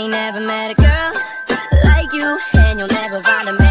ain't never met a girl like you, and you'll never find a man